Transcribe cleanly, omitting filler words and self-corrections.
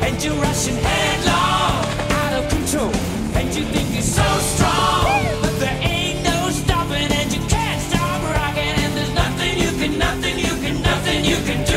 and you're rushing headlong, out of control, and you think you're so strong, but there ain't no stopping, and you can't stop rocking, and there's nothing you can do.